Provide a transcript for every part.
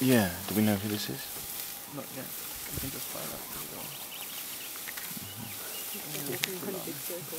Yeah, do we know who this is? Not yet. We can just find out who they are. One big circle.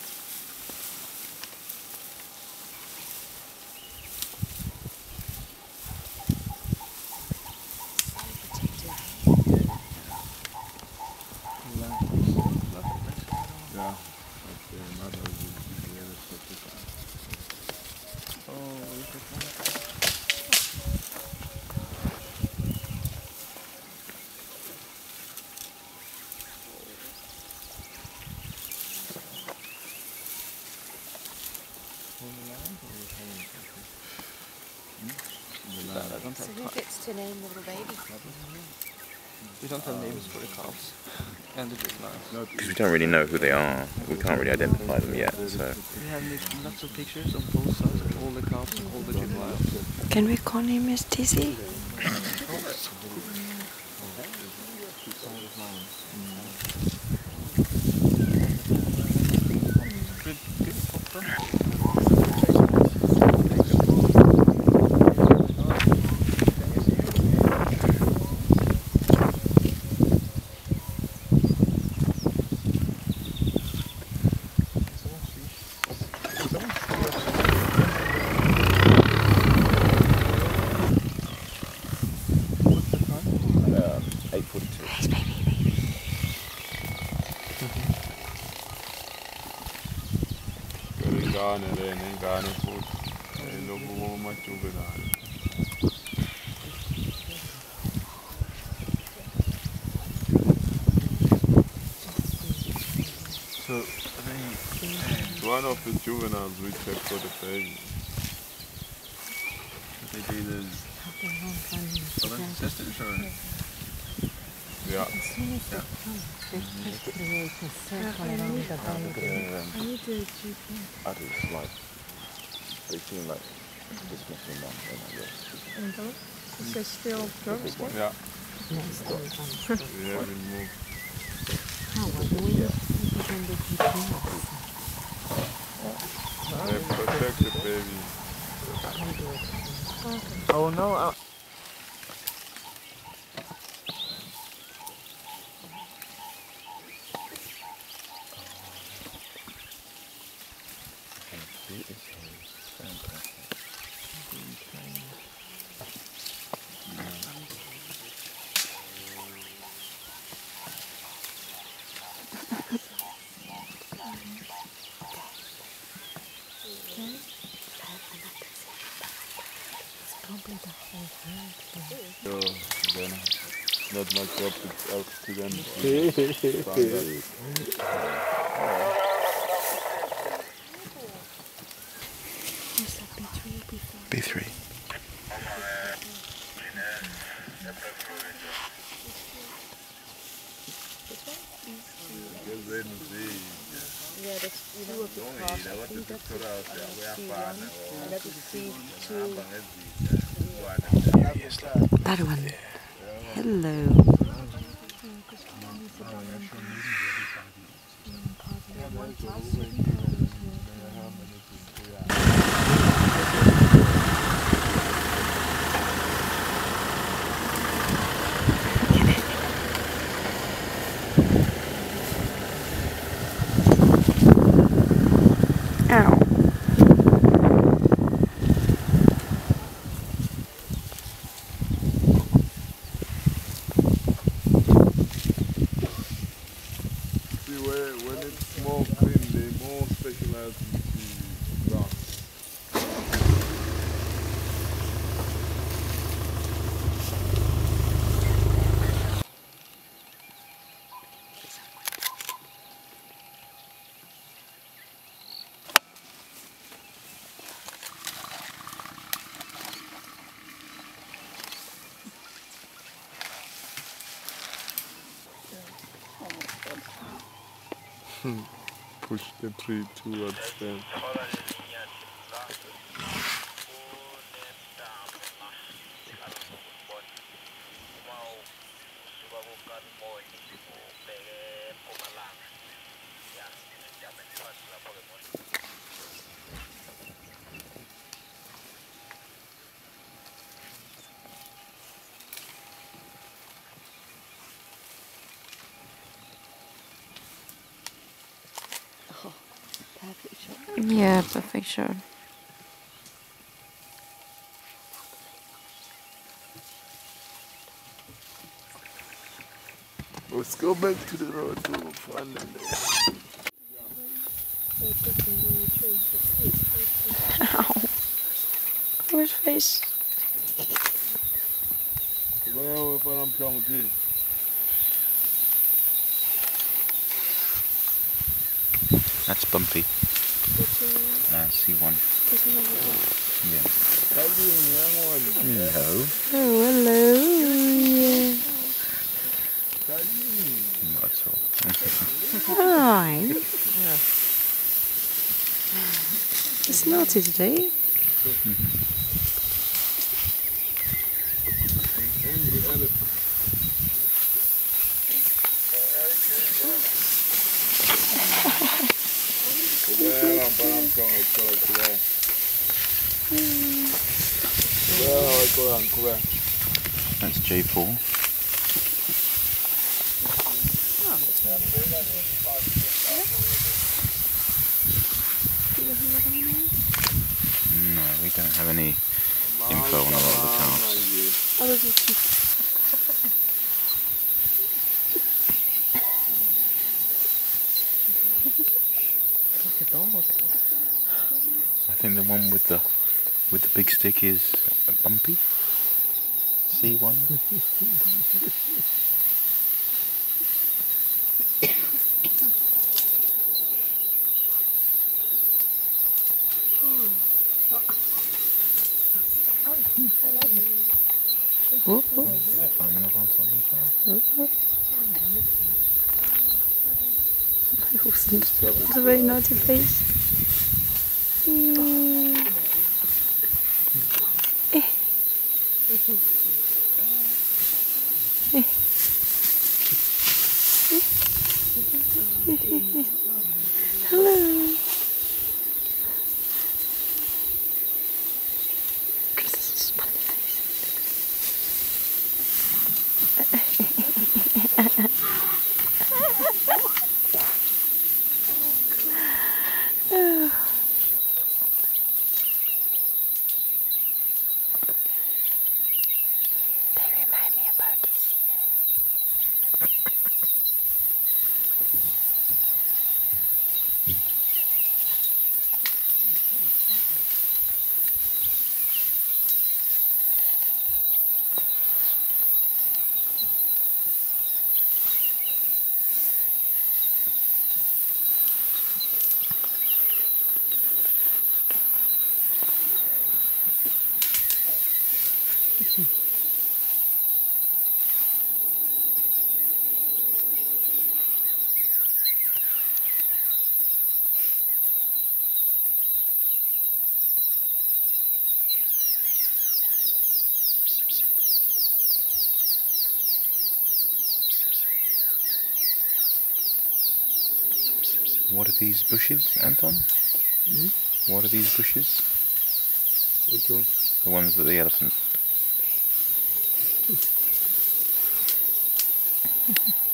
So who gets to name the little baby? We don't have names for the calves and the juveniles. Because we don't really know who they are. We can't really identify them yet, so... We have lots of pictures on both sides of all the calves and all the juveniles. Can we call him Miss Dizzy? So, one of the juveniles we check for the baby. They do the brothers and sisters, or? Yeah. As soon as they come, they just create a circle around the baby. I need to GPS. I do, it's like... They seem like dismissing them, And those? Is there still drugs there? Yeah. No, still one. We haven't moved. How are we using the GPS? They protect the baby. Oh no! So, then, not my job to ask to them to find out. B3. Yeah, that's you know what the cross. I think that's C1 and that is C2. That one. Hello. Ow. See, when it's more clean, they more specialized in the grass. Push the tree towards them. perfect shot. Yeah, perfect shot. Let's go back to the road to find them there. Ow. Where's face? Where are we from Chong Tea? That's bumpy. C1. Yeah. That's the young one. No. Oh, hello. Yeah. Not at all. Hi. Yeah. It's naughty today. That's J4. No, we don't have any info on a lot of the calves. Oh, those are cute. Like a dog. I think the one with the big stick is bumpy. C1. Oh, oh. They're climbing up on top as well. It was a very naughty face. Hello. This is a smiley face. They remind me about this year. What are these bushes, Anton? What are these bushes? Which one? The ones that the elephant.